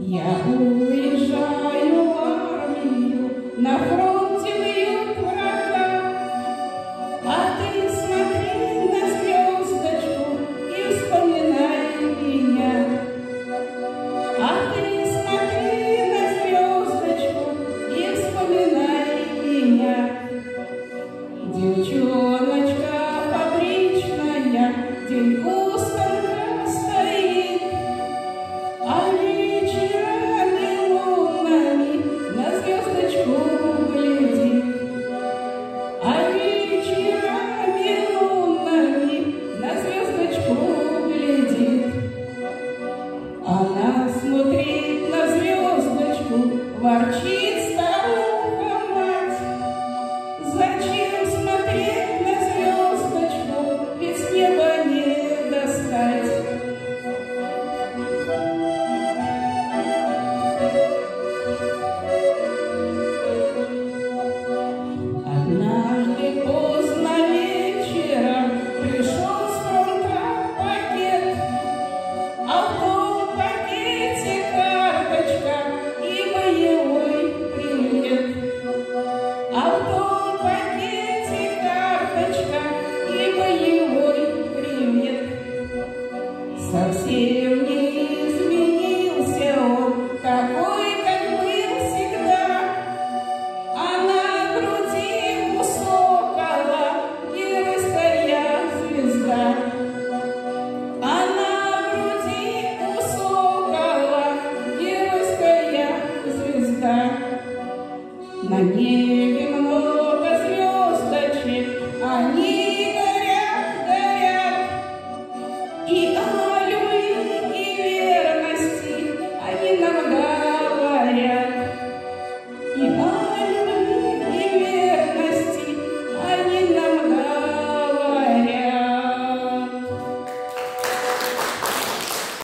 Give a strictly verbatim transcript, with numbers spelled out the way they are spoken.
Я уезжаю в армию, на фронте бьют врага, а ты смотри на звездочку и вспоминай меня. А ты смотри на звездочку и вспоминай меня. Девчоночка фабричная, деньгу станка стоит, а вечерами лунами на звездочку глядит. А вечерами лунами на звездочку глядит. Она